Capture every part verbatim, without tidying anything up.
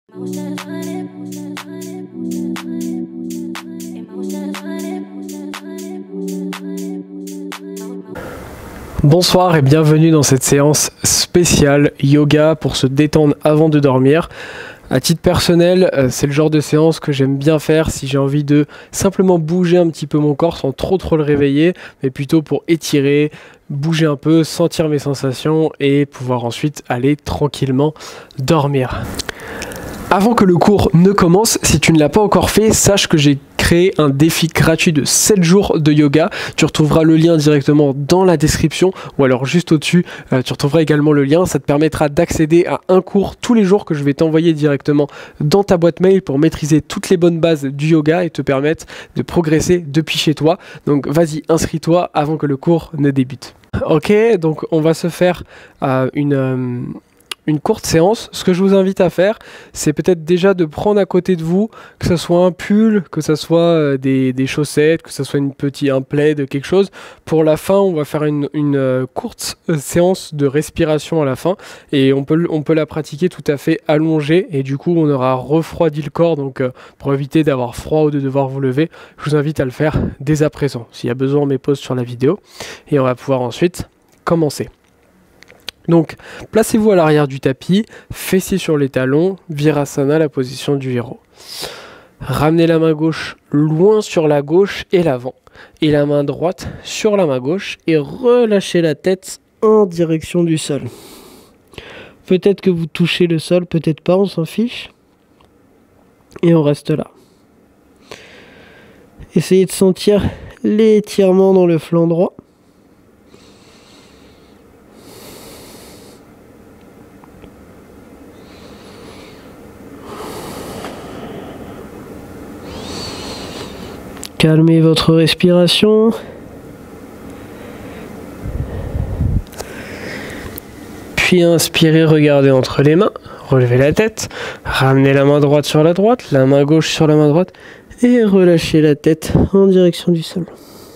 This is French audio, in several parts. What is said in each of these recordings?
Bonsoir et bienvenue dans cette séance spéciale yoga pour se détendre avant de dormir. À titre personnel, c'est le genre de séance que j'aime bien faire si j'ai envie de simplement bouger un petit peu mon corps sans trop trop le réveiller, mais plutôt pour étirer, bouger un peu, sentir mes sensations et pouvoir ensuite aller tranquillement dormir. Avant que le cours ne commence, si tu ne l'as pas encore fait, sache que j'ai créé un défi gratuit de sept jours de yoga. Tu retrouveras le lien directement dans la description ou alors juste au-dessus, euh, tu retrouveras également le lien. Ça te permettra d'accéder à un cours tous les jours que je vais t'envoyer directement dans ta boîte mail pour maîtriser toutes les bonnes bases du yoga et te permettre de progresser depuis chez toi. Donc vas-y, inscris-toi avant que le cours ne débute. Ok, donc on va se faire euh, une... Euh, une courte séance. Ce que je vous invite à faire, c'est peut-être déjà de prendre à côté de vous, que ce soit un pull, que ce soit des, des chaussettes, que ce soit une petite, un plaid, quelque chose. Pour la fin, on va faire une, une euh, courte euh, séance de respiration à la fin et on peut, on peut la pratiquer tout à fait allongée et du coup, on aura refroidi le corps. Donc, euh, pour éviter d'avoir froid ou de devoir vous lever, je vous invite à le faire dès à présent. S'il y a besoin, on met pause sur la vidéo et on va pouvoir ensuite commencer. Donc, placez-vous à l'arrière du tapis, fessiers sur les talons, Virasana, la position du héros. Ramenez la main gauche loin sur la gauche et l'avant, et la main droite sur la main gauche, et relâchez la tête en direction du sol. Peut-être que vous touchez le sol, peut-être pas, on s'en fiche. Et on reste là. Essayez de sentir l'étirement dans le flanc droit. Calmez votre respiration. Puis inspirez, regardez entre les mains, relevez la tête, ramenez la main droite sur la droite, la main gauche sur la main droite et relâchez la tête en direction du sol.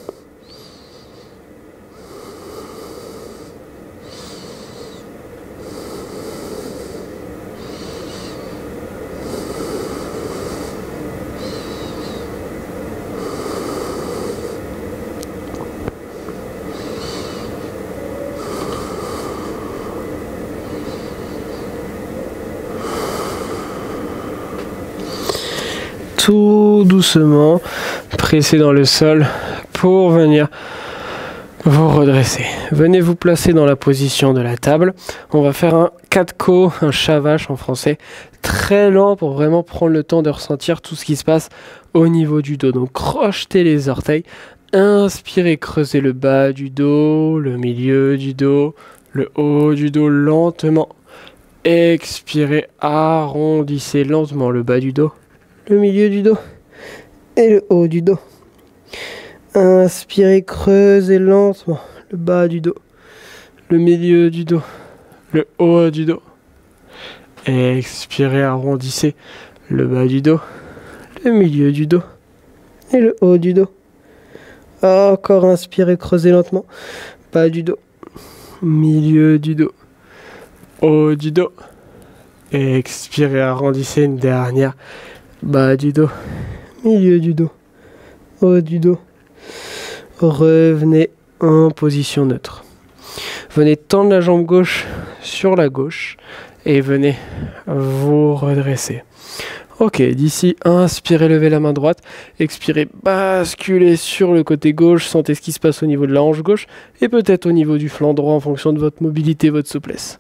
Tout doucement, pressez dans le sol pour venir vous redresser. Venez vous placer dans la position de la table. On va faire un katko, un shavash en français, très lent pour vraiment prendre le temps de ressentir tout ce qui se passe au niveau du dos. Donc crochetez les orteils, inspirez, creusez le bas du dos, le milieu du dos, le haut du dos lentement. Expirez, arrondissez lentement le bas du dos, le milieu du dos et le haut du dos. Inspirez, creusez lentement le bas du dos, le milieu du dos, le haut du dos. Expirez, arrondissez le bas du dos, le milieu du dos et le haut du dos. Encore inspirez, creusez lentement bas du dos, milieu du dos, haut du dos. Expirez, arrondissez une dernière. Bas du dos, milieu du dos, haut du dos. Revenez en position neutre. Venez tendre la jambe gauche sur la gauche et venez vous redresser. Ok, d'ici, inspirez, levez la main droite. Expirez, basculez sur le côté gauche. Sentez ce qui se passe au niveau de la hanche gauche et peut-être au niveau du flanc droit en fonction de votre mobilité, votre souplesse.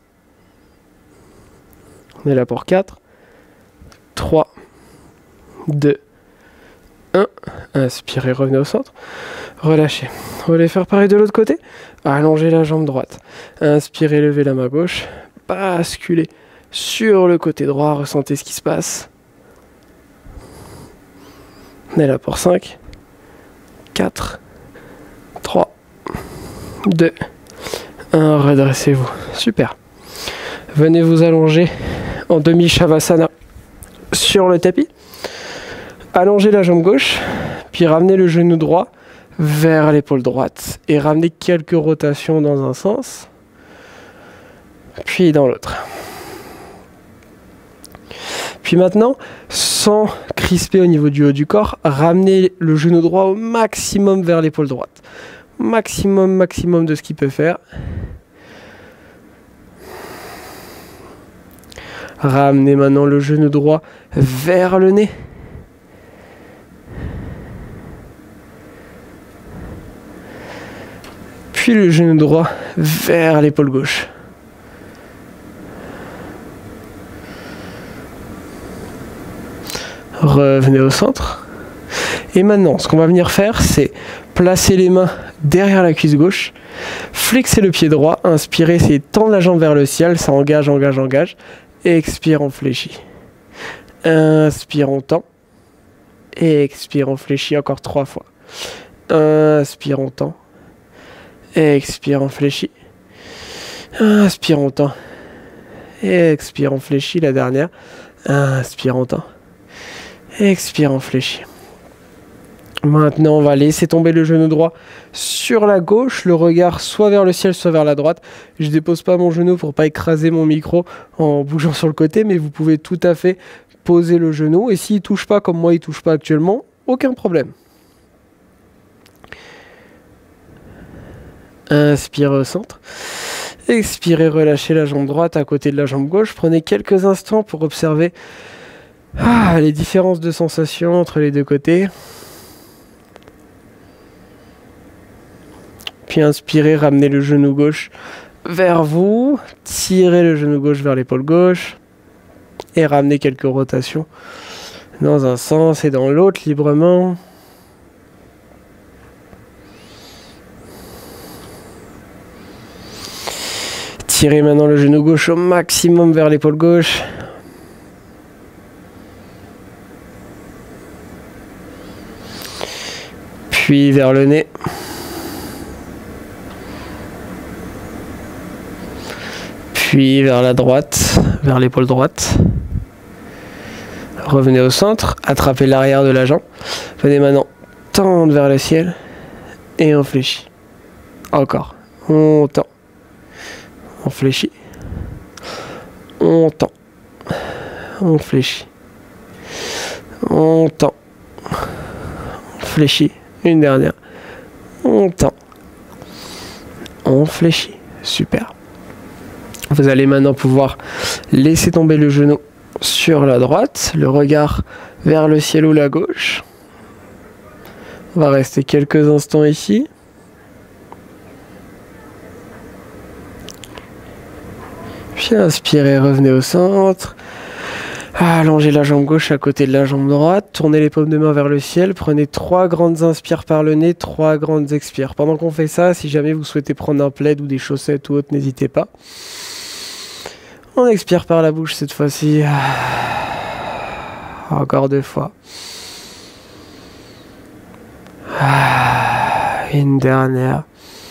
On est là pour quatre, trois, deux, un. Inspirez, revenez au centre. Relâchez. Vous allez faire pareil de l'autre côté. Allongez la jambe droite. Inspirez, levez la main gauche. Basculez sur le côté droit. Ressentez ce qui se passe. On est là pour cinq, quatre, trois, deux, un. Redressez-vous. Super. Venez vous allonger en demi-shavasana sur le tapis. Allongez la jambe gauche, puis ramenez le genou droit vers l'épaule droite et ramenez quelques rotations dans un sens, puis dans l'autre. Puis maintenant, sans crisper au niveau du haut du corps, ramenez le genou droit au maximum vers l'épaule droite. Maximum, maximum de ce qu'il peut faire. Ramenez maintenant le genou droit vers le nez. Puis le genou droit vers l'épaule gauche. Revenez au centre. Et maintenant, ce qu'on va venir faire, c'est placer les mains derrière la cuisse gauche, flexer le pied droit, inspirez, c'est tendre la jambe vers le ciel, ça engage, engage, engage. Expire, on fléchit. Inspire, on tend. Expire, on fléchit encore trois fois. Inspire, on tend. Expire, on fléchit. Inspire, on tend. Expire, on fléchit. La dernière. Inspire, on tend. Expire, on fléchit. Maintenant, on va laisser tomber le genou droit sur la gauche, le regard soit vers le ciel, soit vers la droite. Je dépose pas mon genou pour pas écraser mon micro en bougeant sur le côté, mais vous pouvez tout à fait poser le genou. Et s'il touche pas comme moi, il touche pas actuellement, aucun problème. Inspirez au centre. Expirez, relâchez la jambe droite à côté de la jambe gauche. Prenez quelques instants pour observer ah, les différences de sensations entre les deux côtés. Puis inspirez, ramenez le genou gauche vers vous, tirez le genou gauche vers l'épaule gauche et ramenez quelques rotations dans un sens et dans l'autre librement. Tirez maintenant le genou gauche au maximum vers l'épaule gauche. Puis vers le nez. Puis vers la droite, vers l'épaule droite. Revenez au centre, attrapez l'arrière de la jambe. Venez maintenant tendre vers le ciel et on fléchit. Encore. On tend. On fléchit. On tend. On fléchit. On tend. On fléchit. Une dernière. On tend. On fléchit. Super. Vous allez maintenant pouvoir laisser tomber le genou sur la droite, le regard vers le ciel ou la gauche. On va rester quelques instants ici. Puis inspirez, revenez au centre. Allongez la jambe gauche à côté de la jambe droite. Tournez les paumes de main vers le ciel. Prenez trois grandes inspires par le nez, trois grandes expires. Pendant qu'on fait ça, si jamais vous souhaitez prendre un plaid ou des chaussettes ou autre, n'hésitez pas. On expire par la bouche cette fois-ci. Encore deux fois. Une dernière.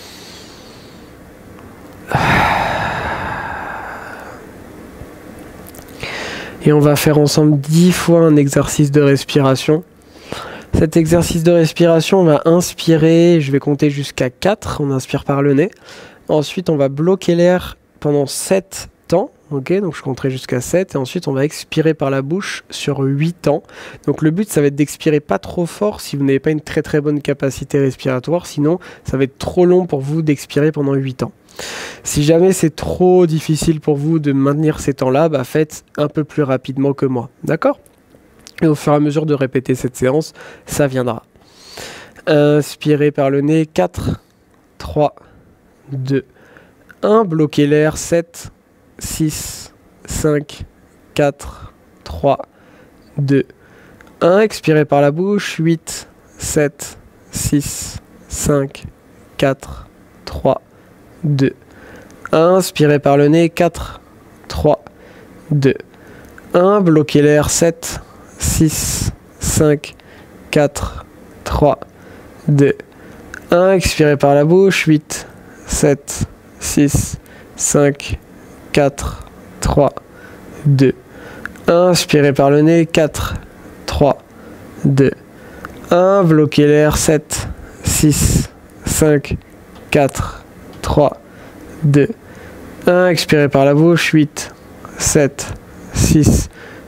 Et on va faire ensemble dix fois un exercice de respiration. Cet exercice de respiration, on va inspirer, je vais compter jusqu'à quatre, on inspire par le nez. Ensuite, on va bloquer l'air pendant sept temps. Ok, donc je compterai jusqu'à sept et ensuite on va expirer par la bouche sur huit temps. Donc le but ça va être d'expirer pas trop fort si vous n'avez pas une très très bonne capacité respiratoire, sinon ça va être trop long pour vous d'expirer pendant huit temps. Si jamais c'est trop difficile pour vous de maintenir ces temps-là, bah faites un peu plus rapidement que moi, d'accord? Et au fur et à mesure de répéter cette séance, ça viendra. Inspirez par le nez, quatre, trois, deux, un, bloquez l'air, sept, six, cinq, quatre, trois, deux, un. Expirez par la bouche. huit, sept, six, cinq, quatre, trois, deux, un. Inspirez par le nez. quatre, trois, deux, un. Bloquez l'air. sept, six, cinq, quatre, trois, deux, un. Expirez par la bouche. huit, sept, six, cinq, quatre, trois, deux, un. Inspirez par le nez. quatre, trois, deux, un. Bloquez l'air. sept, six, cinq, quatre, trois, deux, un. Expirez par la bouche. huit, sept, six,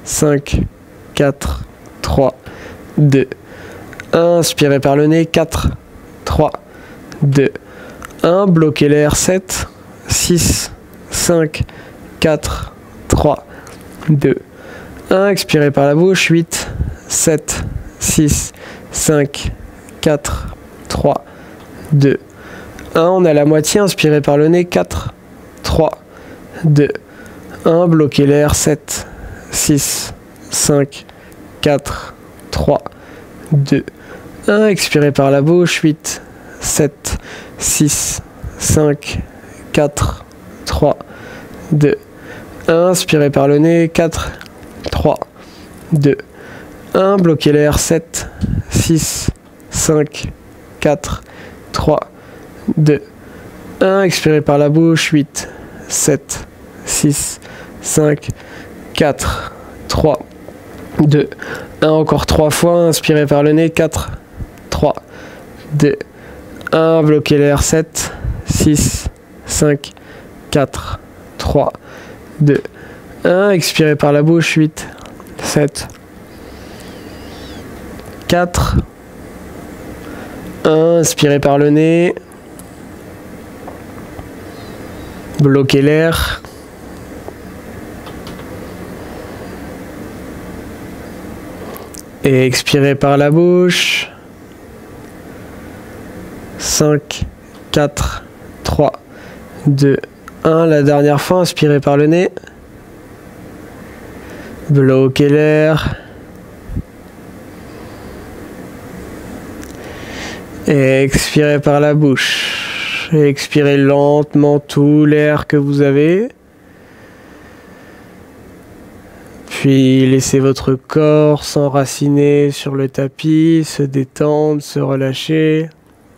cinq, quatre, trois, deux, un. Inspirez par le nez, quatre, trois, deux, un. Bloquez l'air, sept, six, cinq, quatre, trois, deux, un. Expirez par la bouche, huit, sept, six, cinq, quatre, trois, deux, un. On a la moitié, inspirez par le nez, quatre, trois, deux, un. Bloquez l'air, sept, six, cinq, quatre, trois, deux, un. Expirez par la bouche, huit, sept, six, cinq, quatre, trois, deux, un. Inspirez par le nez, quatre, trois, deux, un. Bloquez l'air, sept, six, cinq, quatre, trois, deux, un. Expirez par la bouche, huit, sept, six, cinq, quatre, trois, deux, un. Encore trois fois, inspirez par le nez, quatre, trois, deux, un. Bloquez l'air, sept, six, cinq, quatre, trois, deux, un. Expirez par la bouche, huit, sept, quatre, un. Inspirez par le nez. Bloquez l'air. Et expirez par la bouche. cinq, quatre, trois, deux, un. La dernière fois, inspirez par le nez. Bloquez l'air. Et expirez par la bouche. Et expirez lentement tout l'air que vous avez. Puis laissez votre corps s'enraciner sur le tapis, se détendre, se relâcher.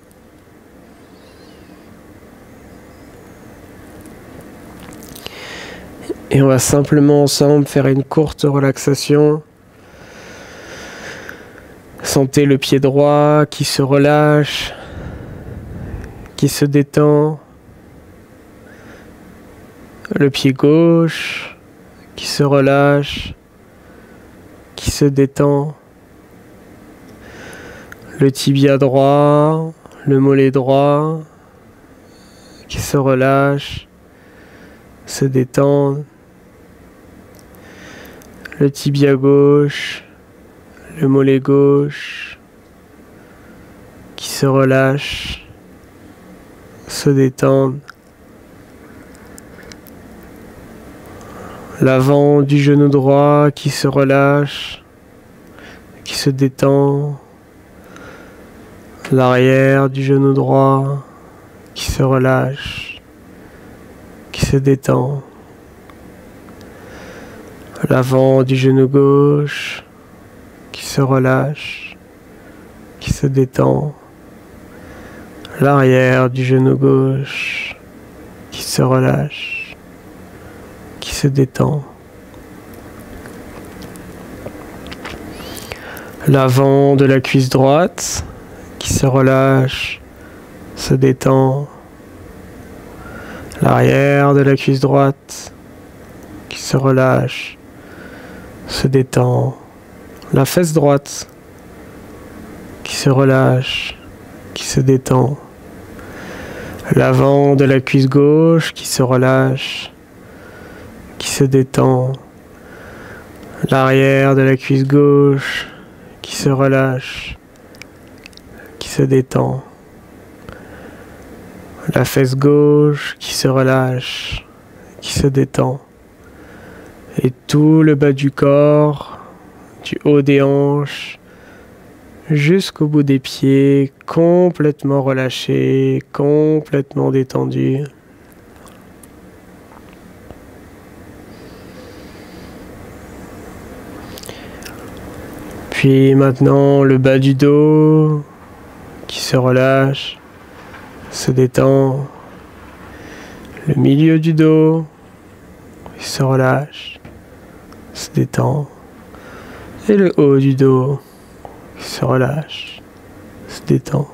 Et on va simplement ensemble faire une courte relaxation. Sentez le pied droit qui se relâche, qui se détend. Le pied gauche qui se relâche, qui se détend. Le tibia droit, le mollet droit qui se relâche, se détend. Le tibia gauche, le mollet gauche qui se relâche, se détend. L'avant du genou droit qui se relâche, qui se détend. L'arrière du genou droit qui se relâche, qui se détend. L'avant du genou gauche qui se relâche, qui se détend. L'arrière du genou gauche qui se relâche, qui se détend. L'avant de la cuisse droite qui se relâche, se détend. L'arrière de la cuisse droite qui se relâche, se détend. La fesse droite qui se relâche, qui se détend. L'avant de la cuisse gauche qui se relâche, qui se détend. L'arrière de la cuisse gauche qui se relâche, qui se détend. La fesse gauche qui se relâche, qui se détend. Et tout le bas du corps, du haut des hanches, jusqu'au bout des pieds, complètement relâché, complètement détendu. Puis maintenant le bas du dos qui se relâche, se détend. Le milieu du dos qui se relâche, se détend. Et le haut du dos qui se relâche, se détend.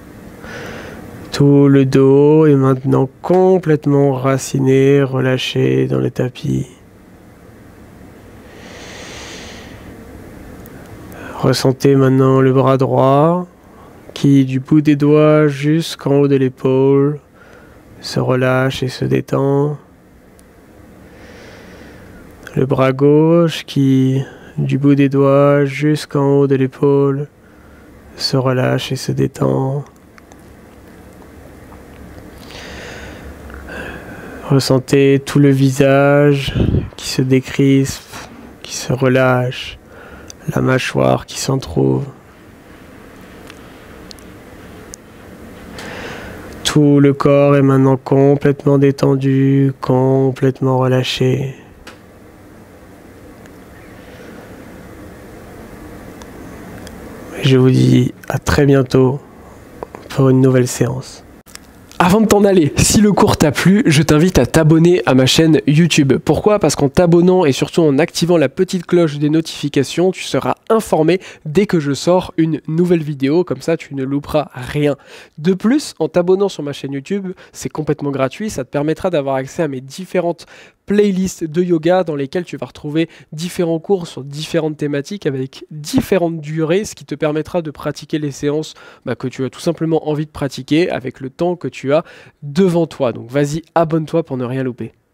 Tout le dos est maintenant complètement raciné, relâché dans le tapis. Ressentez maintenant le bras droit qui, du bout des doigts jusqu'en haut de l'épaule, se relâche et se détend. Le bras gauche qui, du bout des doigts jusqu'en haut de l'épaule, se relâche et se détend. Ressentez tout le visage qui se décrispe, qui se relâche, la mâchoire qui s'entrouvre. Tout le corps est maintenant complètement détendu, complètement relâché. Je vous dis à très bientôt pour une nouvelle séance. Avant de t'en aller, si le cours t'a plu, je t'invite à t'abonner à ma chaîne YouTube. Pourquoi? Parce qu'en t'abonnant et surtout en activant la petite cloche des notifications, tu seras informé dès que je sors une nouvelle vidéo. Comme ça, tu ne louperas rien. De plus, en t'abonnant sur ma chaîne YouTube, c'est complètement gratuit. Ça te permettra d'avoir accès à mes différentes playlists de yoga dans lesquelles tu vas retrouver différents cours sur différentes thématiques avec différentes durées, ce qui te permettra de pratiquer les séances bah, que tu as tout simplement envie de pratiquer avec le temps que tu as devant toi. Donc vas-y, abonne-toi pour ne rien louper.